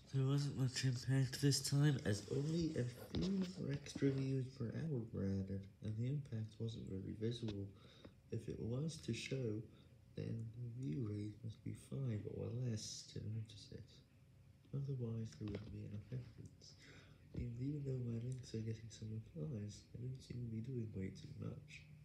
There wasn't much impact this time, as only a few more extra views per hour were added, and the impact wasn't very visible. If it was to show, then the view rate must be 5 or less to notice it. Otherwise, there wouldn't be enough evidence. And even though my links are getting some replies, I don't seem to be doing way too much.